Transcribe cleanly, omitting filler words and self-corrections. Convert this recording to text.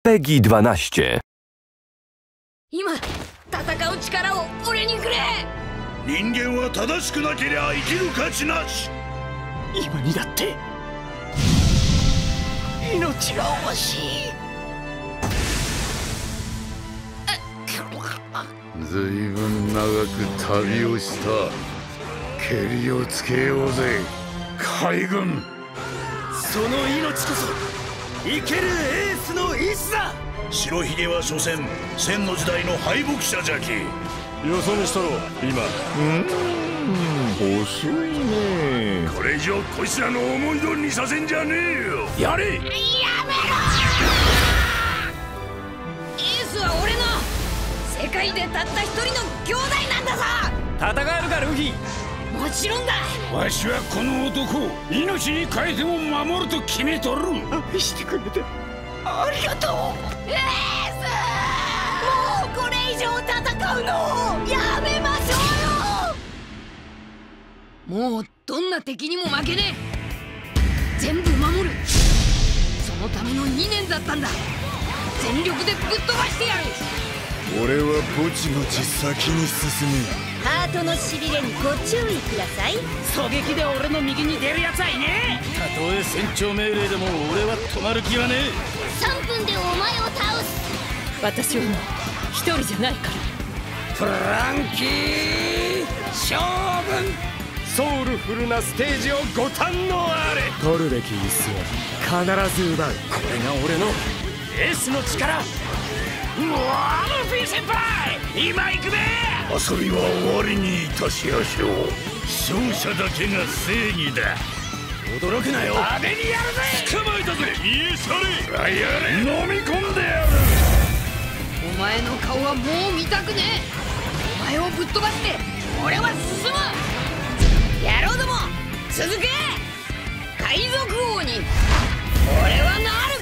PEGI 12. 今戦う力を俺にくれ。 人間は正しくなけりゃ生きる価値なし。 今にだって命が欲しい。 ずいぶん長く旅をした。けりをつけようぜ海軍。 その命こそ生けるエースの意志だ。 白ひげは所詮千の時代の敗北者じゃき。 よそ見したろ今。 遅いね。 これ以上こいつらの思い通りにさせんじゃねえよ。 やれ。 やめろ。エースは俺の世界でたった一人の兄弟なんだぞ。 戦えるかルフィ。 もちろんだ。 わしはこの男を命に変えても守ると決めとる。 愛してくれてありがとう。 エース、もうこれ以上戦うのをやめましょうよ。もうどんな敵にも負けねえ。全部守る。そのための2年だったんだ。全力でぶっ飛ばしてやる。 俺はぼちぼち先に進む。 ハートのしびれにご注意ください。 狙撃で俺の右に出るやつはいねえ。 たとえ戦長命令でも俺は止まる気はねえ。 3分でお前を倒す。 私はもう一人じゃないから。 フランキー将軍。 ソウルフルなステージをご堪能あれ。取るべき椅子は必ず奪う。 これが俺のエースの力。うわールフィ先輩今行くべ。 遊びは終わりにいたしやしょう。勝者だけが正義だ。 驚くなよ。 派手にやるぜ。捕まえたぜ。イエスあれ。やれ飲み込んでやる。 お前の顔はもう見たくねえ。お前をぶっ飛ばして俺は進む。野郎ども続け。海賊王に俺はなる。